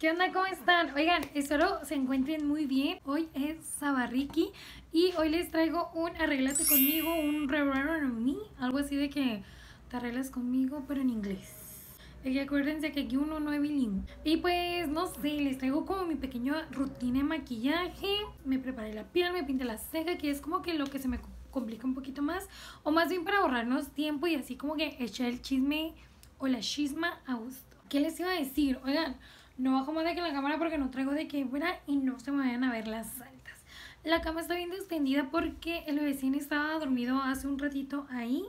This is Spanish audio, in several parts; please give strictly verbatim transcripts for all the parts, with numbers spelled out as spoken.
¿Qué onda? ¿Cómo están? Oigan, espero se encuentren muy bien. Hoy es Sabarriki y hoy les traigo un arréglate conmigo, un Rewrite on Me, algo así de que te arreglas conmigo pero en inglés. Y acuérdense que aquí uno no es bilingüe. Y pues no sé, les traigo como mi pequeña rutina de maquillaje. Me preparé la piel, me pinté la ceja, que es como que lo que se me complica un poquito más, o más bien para ahorrarnos tiempo y así como que echar el chisme o la chisma a gusto. ¿Qué les iba a decir? Oigan, no bajo más de que la cámara porque no traigo de quebra y no se me vayan a ver las altas. La cama está bien extendida porque el vecino estaba dormido hace un ratito ahí.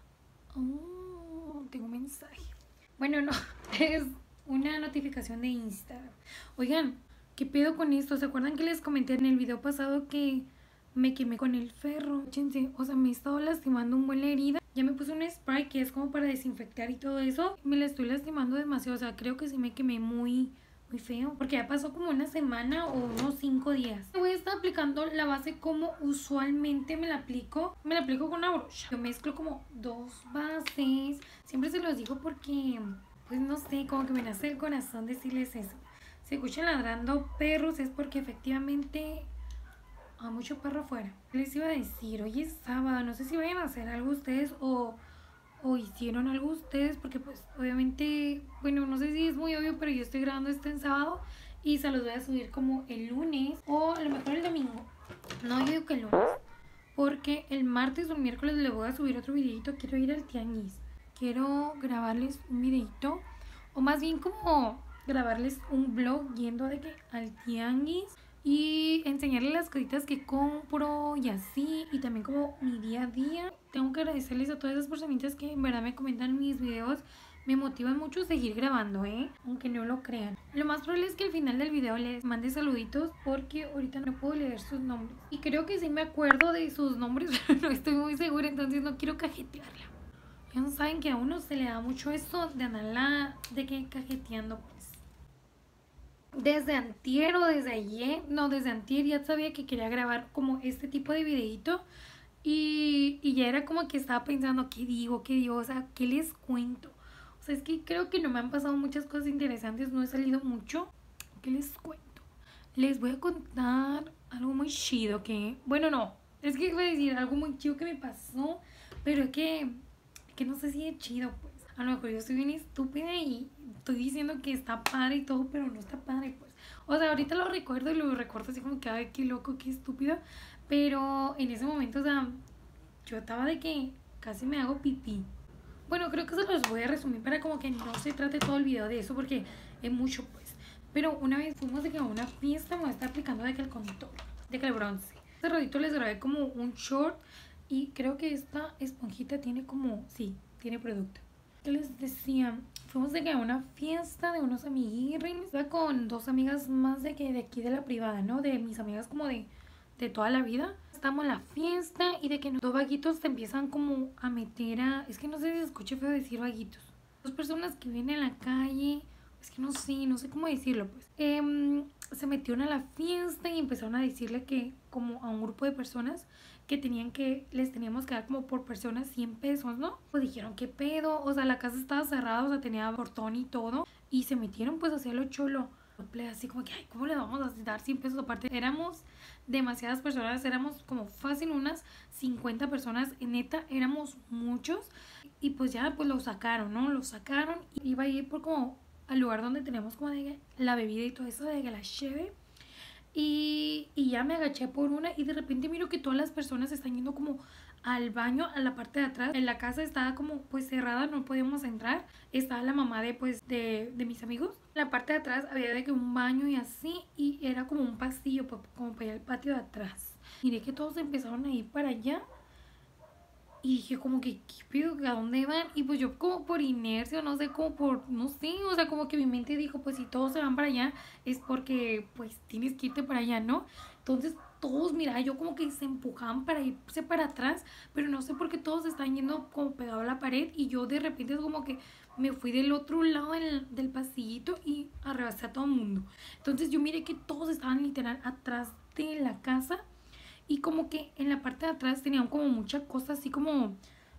Oh, tengo un mensaje. Bueno, no, es una notificación de Instagram. Oigan, ¿qué pedo con esto? ¿Se acuerdan que les comenté en el video pasado que me quemé con el ferro? Chénse, o sea, me he estado lastimando un buen la herida. Ya me puse un spray que es como para desinfectar y todo eso. Me la estoy lastimando demasiado, o sea, creo que sí me quemé muy... muy feo, porque ya pasó como una semana o unos cinco días. Voy a estar aplicando la base como usualmente me la aplico. Me la aplico con una brocha. Yo mezclo como dos bases. Siempre se los digo porque, pues no sé, como que me nace el corazón decirles eso. Si escuchan ladrando perros es porque efectivamente hay mucho perro afuera. Les iba a decir, hoy es sábado, no sé si vayan a hacer algo ustedes o... o hicieron algo ustedes, porque pues obviamente, bueno, no sé si es muy obvio, pero yo estoy grabando esto en sábado y se los voy a subir como el lunes o a lo mejor el domingo. No, yo digo que el lunes, porque el martes o el miércoles les voy a subir otro videito. Quiero ir al tianguis, quiero grabarles un videito, o más bien como grabarles un vlog yendo de que al tianguis y enseñarles las cositas que compro y así, y también como mi día a día. Tengo que agradecerles a todas esas personitas que en verdad me comentan mis videos, me motivan mucho a seguir grabando, ¿eh? Aunque no lo crean. Lo más probable es que al final del video les mande saluditos porque ahorita no puedo leer sus nombres. Y creo que sí me acuerdo de sus nombres, pero no estoy muy segura, entonces no quiero cajetearla. Ya no saben que a uno se le da mucho eso de andarla, de que cajeteando pues. Desde antier o desde ayer, no, desde antier ya sabía que quería grabar como este tipo de videito. Y, y ya era como que estaba pensando, ¿qué digo? ¿Qué digo? O sea, ¿qué les cuento? O sea, es que creo que no me han pasado muchas cosas interesantes, no he salido mucho. ¿Qué les cuento? Les voy a contar algo muy chido que... Bueno, no, es que voy a decir algo muy chido que me pasó, pero es que, que no sé si es chido, pues. A lo mejor yo soy bien estúpida y estoy diciendo que está padre y todo, pero no está padre, pues. O sea, ahorita lo recuerdo y lo recuerdo así como que, ay, qué loco, qué estúpido. Pero en ese momento, o sea, yo estaba de que casi me hago pipí. Bueno, creo que se los voy a resumir para como que no se trate todo el video de eso porque es mucho, pues. Pero una vez fuimos de que a una fiesta me está aplicando de que el conductor, de que el bronce. Este rodito les grabé como un short y creo que esta esponjita tiene como, sí, tiene producto. ¿Qué les decía? Fuimos de que a una fiesta de unos amiguirris. Iba con dos amigas más de que de aquí de la privada, ¿no? De mis amigas como de, de toda la vida. Estamos en la fiesta y de que dos vaguitos te empiezan como a meter a... Es que no sé si se escucha feo decir vaguitos. Dos personas que vienen en la calle... Es que no sé, no sé cómo decirlo, pues. Eh, se metieron a la fiesta y empezaron a decirle que como a un grupo de personas que tenían que, les teníamos que dar como por persona cien pesos, ¿no? Pues dijeron, ¿qué pedo? O sea, la casa estaba cerrada, o sea, tenía portón y todo. Y se metieron pues a hacer lo cholo. Así como que, ay, ¿cómo le vamos a dar cien pesos? Aparte, éramos demasiadas personas, éramos como fácil unas cincuenta personas, neta, éramos muchos. Y pues ya, pues lo sacaron, ¿no? Lo sacaron y iba a ir por como al lugar donde teníamos como de la bebida y todo eso, de que la cheve. Y, y ya me agaché por una y de repente miro que todas las personas están yendo como al baño, a la parte de atrás. En la casa estaba como pues cerrada, no podíamos entrar. Estaba la mamá de pues de, de mis amigos. En la parte de atrás había de que un baño y así, y era como un pasillo, como para ir al patio de atrás. Miré que todos empezaron a ir para allá. Y dije como que, ¿qué pido? ¿A dónde van? Y pues yo como por inercia, no sé, como por, no sé, o sea, como que mi mente dijo, pues si todos se van para allá, es porque pues tienes que irte para allá, ¿no? Entonces todos, mira, yo como que se empujaban para irse para atrás, pero no sé por qué todos están yendo como pegado a la pared y yo de repente es como que me fui del otro lado del, del pasillito y arrebasé a todo el mundo. Entonces yo miré que todos estaban literal atrás de la casa. Y como que en la parte de atrás tenían como muchas cosas así como...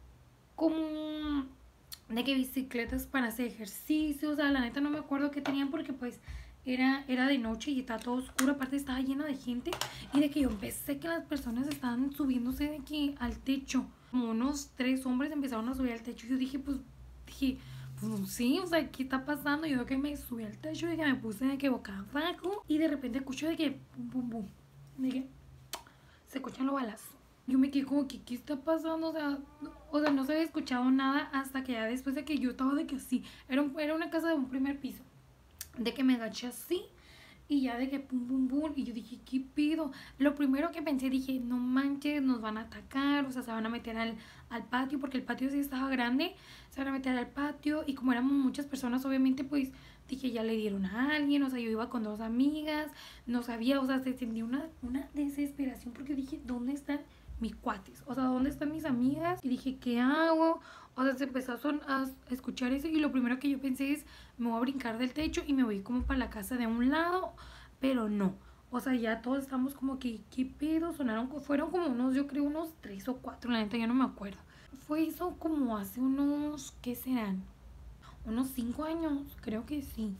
Como... De que bicicletas para hacer ejercicio. O sea, la neta no me acuerdo qué tenían porque pues era, era de noche y estaba todo oscuro, aparte estaba lleno de gente y de que yo empecé que las personas estaban subiéndose de que al techo, como unos tres hombres empezaron a subir al techo y yo dije, pues, dije, pues sí, o sea, ¿qué está pasando? Yo que me subí al techo y que me puse de que boca abajo y de repente escucho de que, bum, bum, bum, de que se escuchan los balazos. Yo me quedé como que, ¿qué está pasando? O sea, no, o sea, no se había escuchado nada hasta que ya después de que yo estaba de que así, era, un, era una casa de un primer piso, de que me agaché así y ya de que pum pum pum y yo dije, ¿qué pido? Lo primero que pensé, dije, no manches, nos van a atacar, o sea, se van a meter al, al patio porque el patio sí estaba grande, se van a meter al patio y como éramos muchas personas, obviamente pues dije, ya le dieron a alguien, o sea, yo iba con dos amigas, no sabía, o sea, se sentí una, una desesperación porque dije, ¿dónde están mis cuates? O sea, ¿dónde están mis amigas? Y dije, ¿qué hago? O sea, se empezó a, son, a escuchar eso y lo primero que yo pensé es, me voy a brincar del techo y me voy como para la casa de un lado, pero no. O sea, ya todos estamos como que, ¿qué pedo? Sonaron, fueron como unos, yo creo, unos tres o cuatro, la neta, ya no me acuerdo. Fue eso como hace unos, ¿qué serán? Unos cinco años, creo que sí.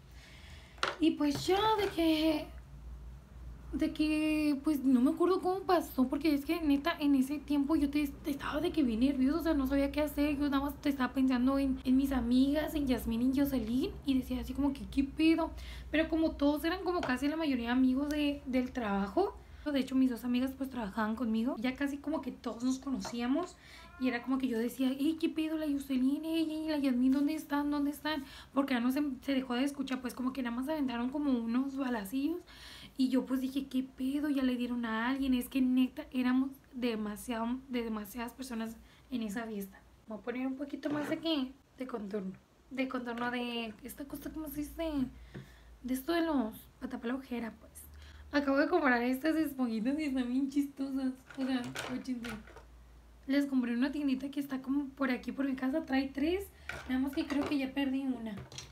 Y pues ya de que de que pues no me acuerdo cómo pasó porque es que neta en ese tiempo yo te, te estaba de que bien nervioso, o sea, no sabía qué hacer, yo nada más te estaba pensando en, en mis amigas, en Yasmín y Jocelyn y decía así como que qué pedo, pero como todos eran como casi la mayoría amigos de, del trabajo, de hecho mis dos amigas pues trabajaban conmigo, ya casi como que todos nos conocíamos y era como que yo decía, hey, qué pedo, la Jocelyn, hey, y la Yasmín, ¿dónde están? ¿Dónde están? Porque ya no se, se dejó de escuchar, pues como que nada más aventaron como unos balacillos. Y yo pues dije, ¿qué pedo? Ya le dieron a alguien. Es que neta éramos demasiado, de demasiadas personas en esa fiesta. Voy a poner un poquito más de que de contorno. De contorno de esta cosa, ¿cómo se dice? De esto de los para tapar la ojera, pues. Acabo de comprar estas esponjitas y están bien chistosas. O sea, ochentas. Les compré una tiendita que está como por aquí por mi casa. Trae tres. Nada más que creo que ya perdí una.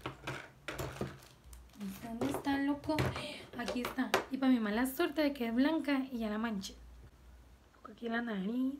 ¿Dónde está, loco? Aquí está. Y para mi mala suerte de que es blanca y ya la manché. Aquí la nariz.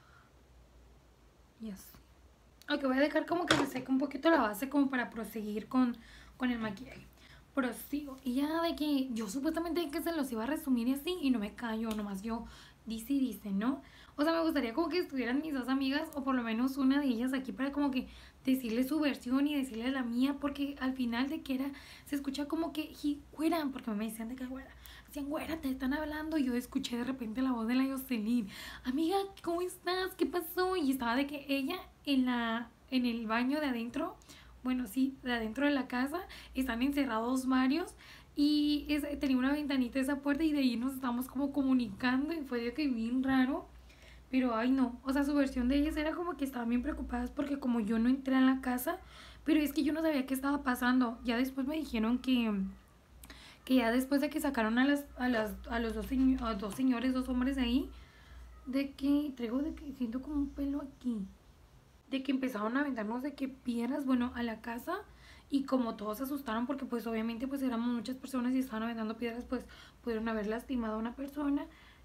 Y así. Ok, voy a dejar como que se seque un poquito la base como para proseguir con, con el maquillaje. Prosigo. Y ya de que yo supuestamente que se los iba a resumir y así y no me callo, nomás yo dice y dice, ¿no? O sea, me gustaría como que estuvieran mis dos amigas o por lo menos una de ellas aquí para como que decirle su versión y decirle la mía porque al final de que era, se escucha como que güera, porque me decían de que güera, decían güera, te están hablando y yo escuché de repente la voz de la Jocelyn, amiga, ¿cómo estás? ¿Qué pasó? Y estaba de que ella en la, en el baño de adentro, bueno, sí, de adentro de la casa, están encerrados varios y es, tenía una ventanita esa puerta y de ahí nos estábamos como comunicando y fue de que bien raro. Pero ay no, o sea, su versión de ellas era como que estaban bien preocupadas porque como yo no entré a la casa, pero es que yo no sabía qué estaba pasando. Ya después me dijeron que, que ya después de que sacaron a las, a las, a los dos, a dos señores, dos hombres de ahí, de que traigo de que siento como un pelo aquí, de que empezaron a aventarnos de que piedras, bueno, a la casa. Y como todos se asustaron porque pues obviamente pues éramos muchas personas y estaban aventando piedras, pues pudieron haber lastimado a una persona.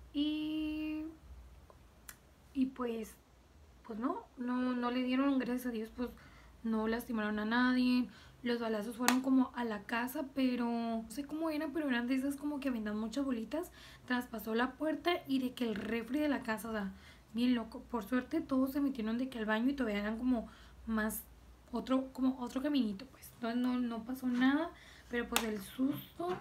Y y pues pues no, no, no le dieron, gracias a Dios, pues no lastimaron a nadie. Los balazos fueron como a la casa, pero no sé cómo eran, pero eran de esas como que vendan muchas bolitas. Traspasó la puerta y de que el refri de la casa, o sea, bien loco. Por suerte todos se metieron de que al baño y todavía eran como más, otro, como otro caminito, pues. Entonces no, no pasó nada, pero pues el susto,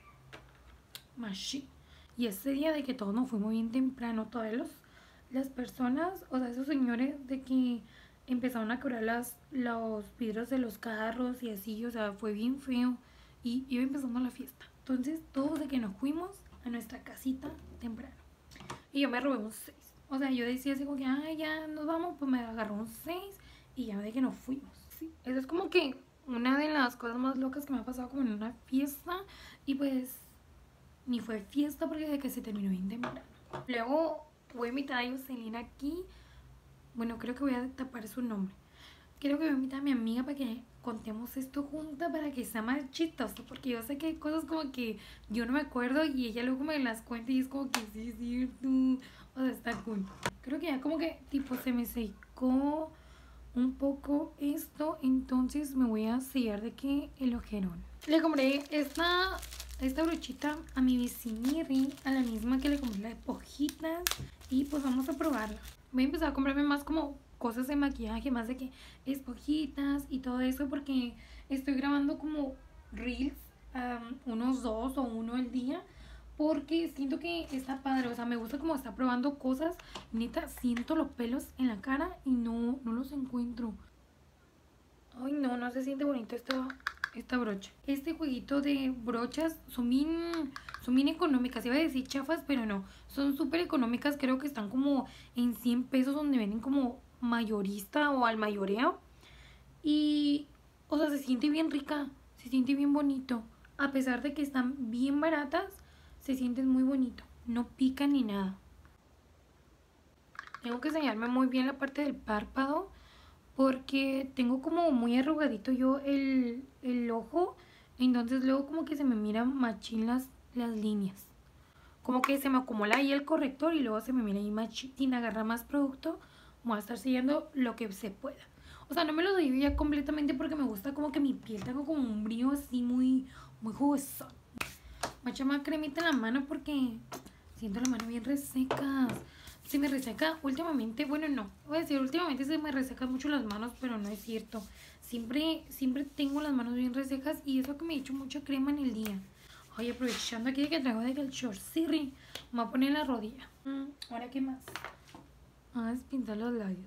machi. Y ese día de que todos nos fuimos bien temprano, todos los las personas, o sea, esos señores de que empezaron a quebrar las, los vidrios de los carros y así, o sea, fue bien feo y iba empezando la fiesta. Entonces, todos de que nos fuimos a nuestra casita temprano. Y yo me robé un seis. O sea, yo decía así como que, ah, ya nos vamos, pues me agarró un seis y ya de que nos fuimos. Sí, eso es como que una de las cosas más locas que me ha pasado como en una fiesta y pues ni fue fiesta porque de que se terminó bien temprano. Luego voy a invitar a Jocelyn aquí. Bueno, creo que voy a tapar su nombre. Creo que voy a invitar a mi amiga para que contemos esto juntas para que sea más chistoso. Porque yo sé que hay cosas como que yo no me acuerdo y ella luego me las cuenta y es como que sí, es cierto. O sea, está cool. Creo que ya como que tipo se me secó un poco esto, entonces me voy a sellar de que el ojerón. Le compré esta, esta brochita a mi vecinirri, a la misma que le compré la de Pojitas, y pues vamos a probarla. Voy a empezar a comprarme más como cosas de maquillaje, más de que esponjitas y todo eso, porque estoy grabando como reels, um, unos dos o uno al día, porque siento que está padre, o sea, me gusta como estar probando cosas. Neta, siento los pelos en la cara y no, no los encuentro. Ay, no, no se siente bonito esta, esta brocha. Este jueguito de brochas son bien, son bien económicas. Iba a decir chafas, pero no. Son súper económicas, creo que están como en cien pesos, donde venden como mayorista o al mayoreo. Y, o sea, se siente bien rica, se siente bien bonito. A pesar de que están bien baratas, se sienten muy bonito, no pican ni nada. Tengo que enseñarme muy bien la parte del párpado, porque tengo como muy arrugadito yo el, el ojo, entonces luego como que se me miran machín las, las líneas. Como que se me acumula ahí el corrector y luego se me mira ahí machín. Sin agarrar más producto, voy a estar siguiendo lo que se pueda. O sea, no me lo doy ya completamente porque me gusta como que mi piel tenga como un brillo así muy, muy jugoso. Me echo más cremita en la mano porque siento la mano bien reseca. Se me reseca últimamente, bueno, no, voy a decir, últimamente se me resecan mucho las manos, pero no es cierto. Siempre, siempre tengo las manos bien resecas y eso que me he hecho mucha crema en el día. Ay, aprovechando aquí de que traigo de que el short sirri, me voy a poner en la rodilla. Mm, ¿Ahora qué más? Ah, es pintar los labios.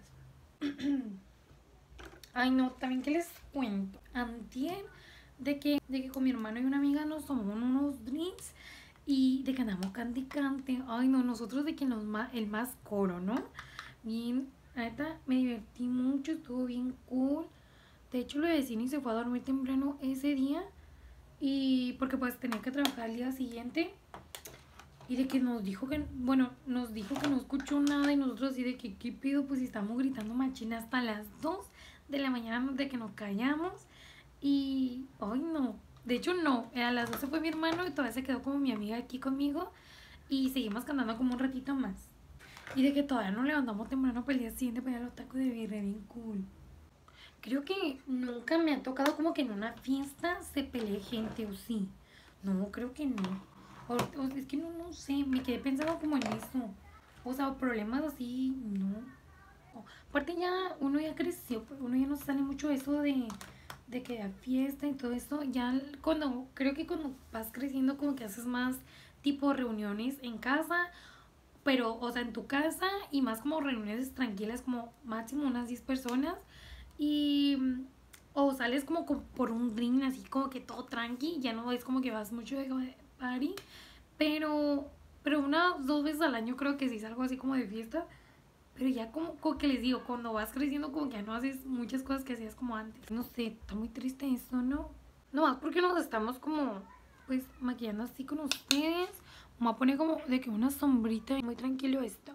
Ay, no, también que les cuento. Antier, de que, de que con mi hermano y una amiga nos tomamos unos drinks y de que andamos cante y cante. Ay, no, nosotros de que nos ma el más coro, ¿no? Bien, neta, me divertí mucho, estuvo bien cool. De hecho, lo vecino y se fue a dormir temprano ese día. Y porque pues tenía que trabajar al día siguiente. Y de que nos dijo que, bueno, nos dijo que no escuchó nada. Y nosotros así de que, ¿qué pido? Pues estamos gritando machina hasta las dos de la mañana de que nos callamos. Y, ay no, de hecho no, a las doce fue mi hermano y todavía se quedó como mi amiga aquí conmigo. Y seguimos cantando como un ratito más. Y de que todavía nos levantamos temprano para el día siguiente para ir a los tacos de birria, bien cool. Creo que nunca me ha tocado como que en una fiesta se pelee gente, o sí. No, creo que no. O, o, es que no, no sé, me quedé pensando como en eso. O sea, problemas así, no. O, aparte ya uno ya creció, pues, uno ya no sale mucho eso de, de que a fiesta y todo eso. Ya cuando, creo que cuando vas creciendo como que haces más tipo reuniones en casa. Pero, o sea, en tu casa y más como reuniones tranquilas, como máximo unas diez personas. Y o sales como por un drink así como que todo tranqui, ya no es como que vas mucho de party, pero pero unas dos veces al año creo que sí salgo así como de fiesta. Pero ya como, como que les digo, cuando vas creciendo como que ya no haces muchas cosas que hacías como antes. No sé, está muy triste eso, ¿no? No más porque nos estamos como pues maquillando así con ustedes. Me voy a poner como de que una sombrita, muy tranquilo esto.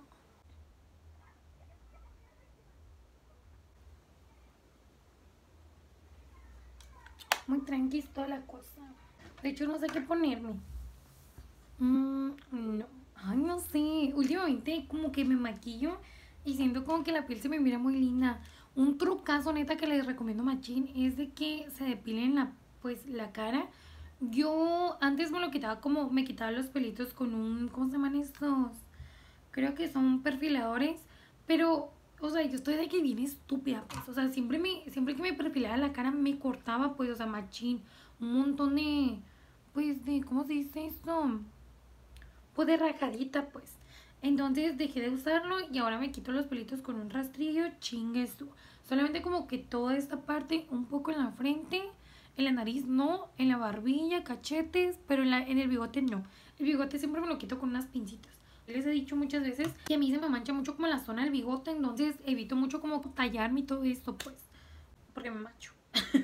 Muy tranquila toda la cosa. De hecho, no sé qué ponerme. Mm, no. Ay, no sé. Últimamente como que me maquillo y siento como que la piel se me mira muy linda. Un trucazo neta que les recomiendo machín es de que se depilen la, pues, la cara. Yo antes me lo quitaba como, me quitaba los pelitos con un, ¿cómo se llaman estos? Creo que son perfiladores, pero, o sea, yo estoy de que bien estúpida, pues, o sea, siempre me, siempre que me perfilaba la cara me cortaba, pues, o sea, machín, un montón de, pues, de, ¿cómo se dice esto? Pues de rajadita, pues. Entonces dejé de usarlo y ahora me quito los pelitos con un rastrillo, chingues tú. Solamente como que toda esta parte, un poco en la frente, en la nariz no, en la barbilla, cachetes, pero en, la, en el bigote no. El bigote siempre me lo quito con unas pincitas. Les he dicho muchas veces que a mí se me mancha mucho como la zona del bigote, entonces evito mucho como tallarme y todo esto, pues, porque me mancho.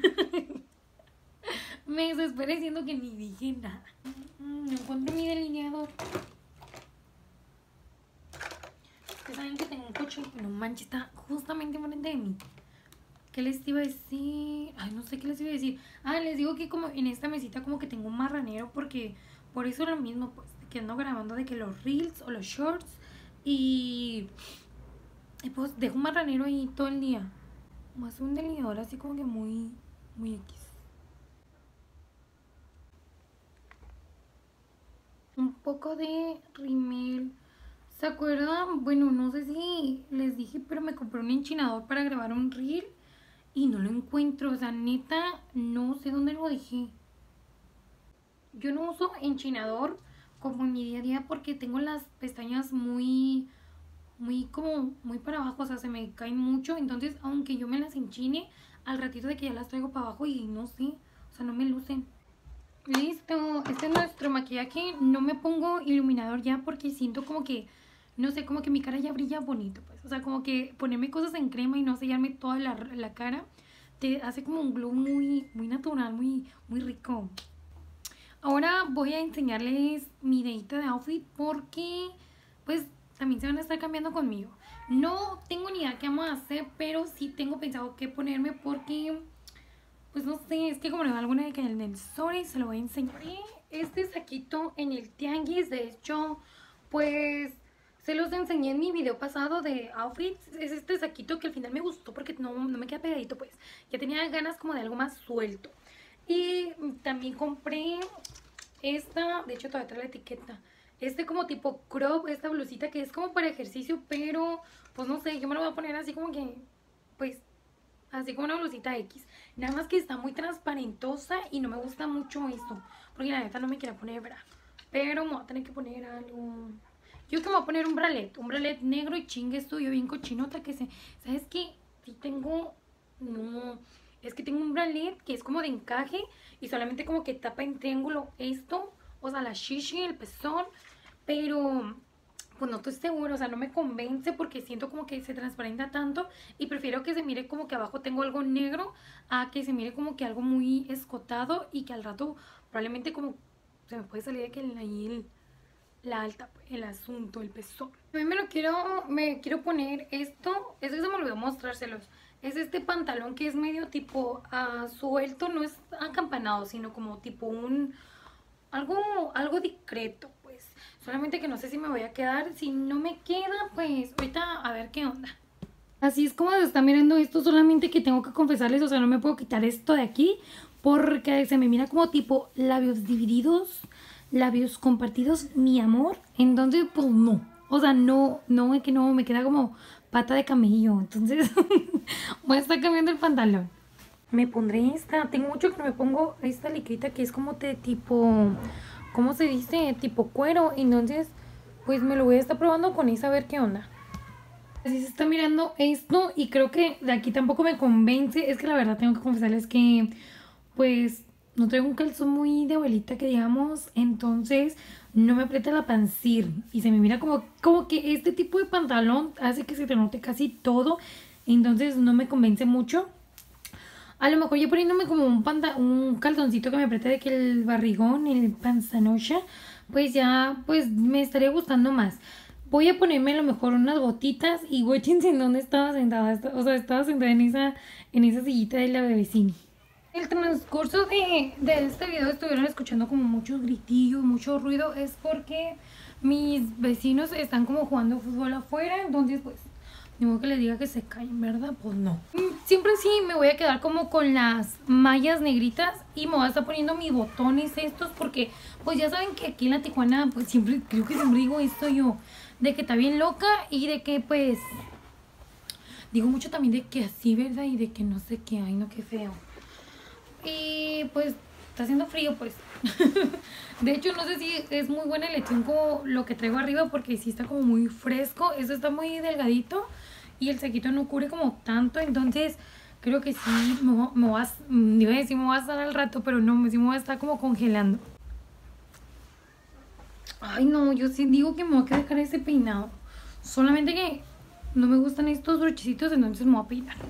Me desesperé diciendo que ni dije nada. No encuentro mi delineador. Ustedes saben que tengo un coche, no manches, está justamente enfrente de mí. ¿Qué les iba a decir? Ay, no sé qué les iba a decir. Ah, les digo que como en esta mesita como que tengo un marranero porque por eso lo mismo, pues, que ando grabando de que los reels o los shorts y, y pues dejo un marranero ahí todo el día. Más un delineador así como que muy, muy X. Un poco de rímel. ¿Se acuerdan? Bueno, no sé si les dije, pero me compré un enchinador para grabar un reel y no lo encuentro. O sea, neta, no sé dónde lo dejé. Yo no uso enchinador como en mi día a día porque tengo las pestañas muy, muy como, muy para abajo. O sea, se me caen mucho. Entonces, aunque yo me las enchine, al ratito de que ya las traigo para abajo y no sé, o sea, no me lucen. Listo, este es nuestro maquillaje. No me pongo iluminador ya porque siento como que, no sé, como que mi cara ya brilla bonito, pues. O sea, como que ponerme cosas en crema y no sellarme toda la, la cara te hace como un glow muy, muy natural, muy, muy rico. Ahora voy a enseñarles mi ideita de outfit porque, pues, también se van a estar cambiando conmigo. No tengo ni idea qué vamos a hacer, pero sí tengo pensado qué ponerme porque... Pues no sé, es que como le da alguna de que en el story se lo voy a enseñar. Este saquito en el tianguis, de hecho, pues se los enseñé en mi video pasado de outfits. Es este saquito que al final me gustó porque no, no me queda pegadito, pues. Ya tenía ganas como de algo más suelto. Y también compré esta, de hecho todavía trae la etiqueta. Este como tipo crop, esta blusita que es como para ejercicio, pero pues no sé, yo me lo voy a poner así como que, pues... Así como una blusita X. Nada más que está muy transparentosa y no me gusta mucho esto. Porque la neta no me quiero poner bra. Pero me voy a tener que poner algo. Yo que me voy a poner un bralet. Un bralet negro y chingue esto. Yo bien cochinota que se... ¿Sabes qué? Sí tengo... No... Es que tengo un bralet que es como de encaje. Y solamente como que tapa en triángulo esto. O sea, la shishi, el pezón. Pero... pues no estoy segura, o sea, no me convence porque siento como que se transparenta tanto y prefiero que se mire como que abajo tengo algo negro a que se mire como que algo muy escotado y que al rato probablemente como se me puede salir de que ahí el, la alta, el asunto, el pezón. A mí me lo quiero, me quiero poner esto, es que se me olvidó mostrárselos. Es este pantalón que es medio tipo uh, suelto, no es acampanado, sino como tipo un, algo, algo discreto. Solamente que no sé si me voy a quedar. Si no me queda, pues ahorita a ver qué onda. Así es como se está mirando esto. Solamente que tengo que confesarles, o sea, no me puedo quitar esto de aquí porque se me mira como tipo labios divididos, labios compartidos, mi amor. Entonces, pues no. O sea, no, no, es que no, me queda como pata de camello. Entonces, voy a estar cambiando el pantalón. Me pondré esta. Tengo mucho que no me pongo esta licrita que es como de tipo... ¿Cómo se dice? Tipo cuero. Entonces, pues me lo voy a estar probando con esa a ver qué onda. Así se está mirando esto y creo que de aquí tampoco me convence. Es que la verdad tengo que confesarles que, pues, no traigo un calzón muy de abuelita que digamos. Entonces, no me aprieta la pancir. Y se me mira como, como que este tipo de pantalón hace que se te note casi todo. Entonces, no me convence mucho. A lo mejor yo poniéndome como un, panta, un calzoncito que me apriete de que el barrigón, el panzanocha, pues ya pues me estaría gustando más. Voy a ponerme a lo mejor unas botitas y guáchense en dónde estaba sentada. O sea, estaba sentada en esa, en esa sillita de la bebecini. El transcurso de, de este video estuvieron escuchando como muchos gritillos, mucho ruido. Es porque mis vecinos están como jugando fútbol afuera, entonces pues... Ni modo que les diga que se callen, ¿verdad? Pues no. Siempre sí me voy a quedar como con las mallas negritas y me voy a estar poniendo mis botones estos porque pues ya saben que aquí en la Tijuana pues siempre, creo que siempre digo esto yo, de que está bien loca y de que pues digo mucho también de que así, ¿verdad? Y de que no sé qué, ay no, qué feo. Y pues está haciendo frío pues. De hecho no sé si es muy buena elección como lo que traigo arriba porque sí está como muy fresco. Esto está muy delgadito y el saquito no cubre como tanto, entonces creo que sí me, me voy a, iba a decir me voy a estar al rato, pero no, sí me voy a estar como congelando. Ay no, yo sí digo que me voy a dejar ese peinado, solamente que no me gustan estos brochecitos, entonces me voy a peinar.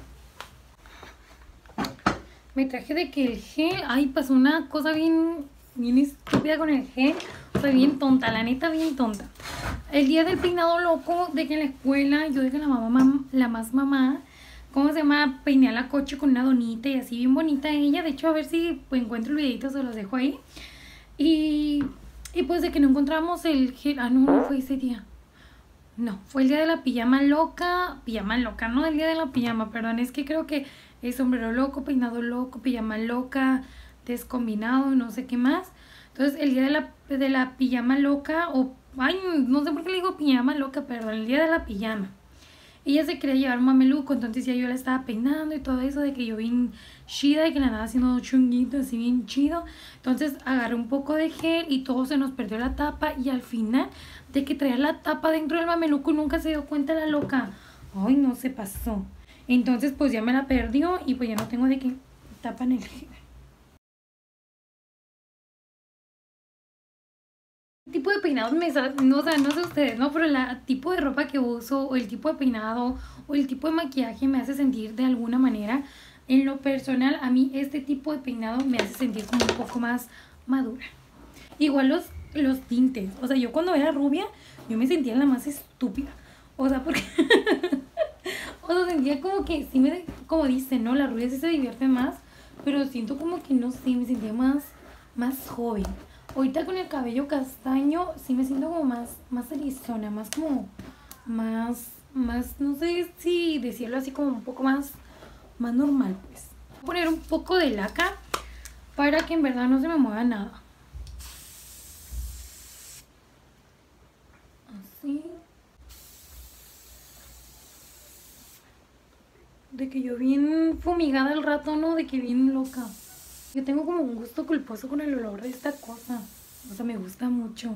Me traje de que el gel, ay, pasó una cosa bien, bien estúpida con el gel, o sea, bien tonta, la neta, bien tonta. El día del peinado loco, de que en la escuela, yo de que la mamá, la más mamá, ¿cómo se llama? Peiné a la coche con una donita y así bien bonita ella. De hecho, a ver si pues, encuentro el videito, se los dejo ahí. Y, y pues de que no encontramos el gel, ah, no, no fue ese día. No, fue el día de la pijama loca, pijama loca, no el día de la pijama, perdón, es que creo que es sombrero loco, peinado loco, pijama loca, descombinado, no sé qué más. Entonces el día de la, de la pijama loca, o, ay, no sé por qué le digo pijama loca, perdón, el día de la pijama. Ella se quería llevar un mameluco, entonces ya yo la estaba peinando y todo eso, de que yo bien chida y que la andaba haciendo chunguito así bien chido. Entonces agarré un poco de gel y todo se nos perdió la tapa, y al final de que traía la tapa dentro del mameluco nunca se dio cuenta la loca. Ay, no, se pasó. Entonces pues ya me la perdió y pues ya no tengo de que tapan el gel. Tipo de peinado me sale, no, o sea, no sé ustedes, ¿no? Pero el tipo de ropa que uso, o el tipo de peinado, o el tipo de maquillaje me hace sentir de alguna manera. En lo personal, a mí este tipo de peinado me hace sentir como un poco más madura. Igual los, los tintes, o sea, yo cuando era rubia, yo me sentía la más estúpida. O sea, porque... o sea, sentía como que, sí me, como dicen, ¿no? La rubia sí se divierte más, pero siento como que, no sé, me sentía más, más joven. Ahorita con el cabello castaño sí me siento como más, más erizona, más como, más, más, no sé si decirlo así, como un poco más, más normal, pues. Voy a poner un poco de laca para que en verdad no se me mueva nada. Así. De que yo bien fumigada al rato, ¿no? De que bien loca. Yo tengo como un gusto culposo con el olor de esta cosa. O sea, me gusta mucho.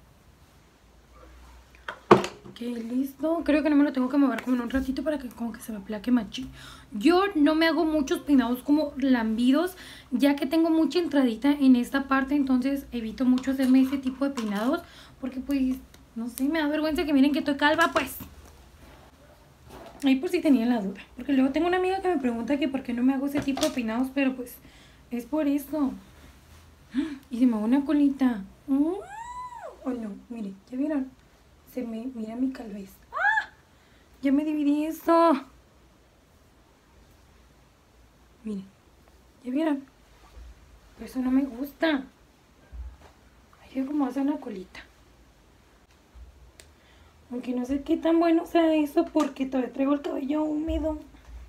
Ok, listo. Creo que no me lo tengo que mover como en un ratito para que como que se me aplaque machín. Yo no me hago muchos peinados como lambidos, ya que tengo mucha entradita en esta parte. Entonces evito mucho hacerme ese tipo de peinados, porque pues, no sé, me da vergüenza que miren que estoy calva, pues. Ahí por si tenían la duda. Porque luego tengo una amiga que me pregunta que por qué no me hago ese tipo de peinados, pero pues es por eso. Y se me hago una colita. Oh no, miren, ¿ya vieron? Se me mira mi calvez. ¡Ah! Ya me dividí eso. Miren, ¿ya vieron? Pero eso no me gusta. Hay como hacer una colita. Aunque no sé qué tan bueno sea eso, porque todavía traigo el cabello húmedo.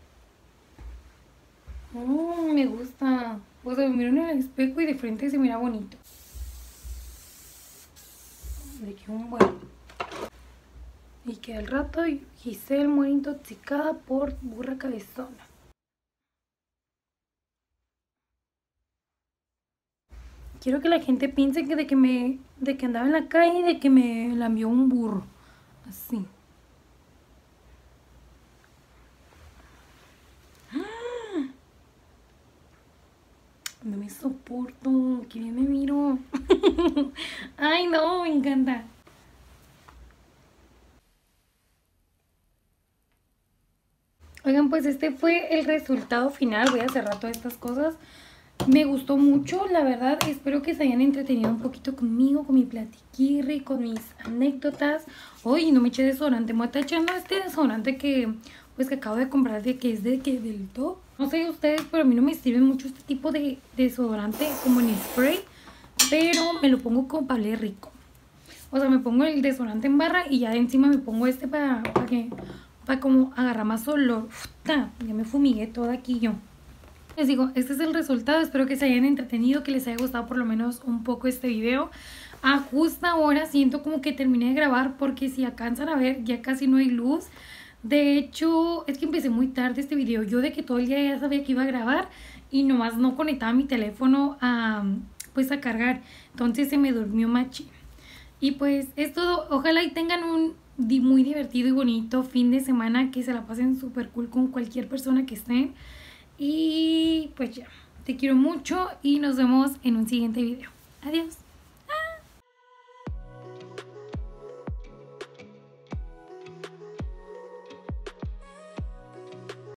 Oh, me gusta. O sea, me miro en el espejo y de frente se mira bonito. De que un buen. Y que al rato Giselle muere intoxicada por burra cabezona. Quiero que la gente piense que de que me, de que andaba en la calle y de que me lambió un burro. Así. No me soporto, que bien me miro. Ay, no, me encanta. Oigan, pues este fue el resultado final. Voy a cerrar todas estas cosas. Me gustó mucho, la verdad. Espero que se hayan entretenido un poquito conmigo, con mi platiquirri, con mis anécdotas. Hoy no me eché desodorante. Me voy a estar echando este desodorante que, pues, que acabo de comprar, de que es de que del top. No sé ustedes, pero a mí no me sirve mucho este tipo de desodorante como en spray. Pero me lo pongo como para oler rico. O sea, me pongo el desodorante en barra y ya de encima me pongo este para, para que, para como agarrar más olor. Uf, ya me fumigué toda aquí yo. Les digo, este es el resultado. Espero que se hayan entretenido, que les haya gustado por lo menos un poco este video. A justa hora siento como que terminé de grabar, porque si alcanzan a ver ya casi no hay luz. De hecho, es que empecé muy tarde este video. Yo de que todo el día ya sabía que iba a grabar y nomás no conectaba mi teléfono a, pues, a cargar. Entonces se me durmió machi. Y pues es todo. Ojalá y tengan un muy divertido y bonito fin de semana. Que se la pasen súper cool con cualquier persona que estén. Y pues ya, te quiero mucho y nos vemos en un siguiente video. Adiós.